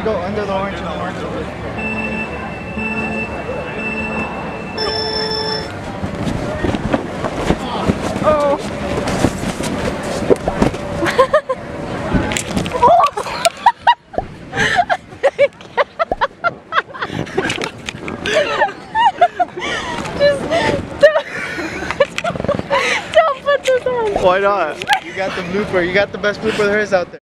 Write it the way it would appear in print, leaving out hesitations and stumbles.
go under the orange and the orange over. Oh. Don't put this on. Why not? You got the blooper. You got the best blooper there is out there.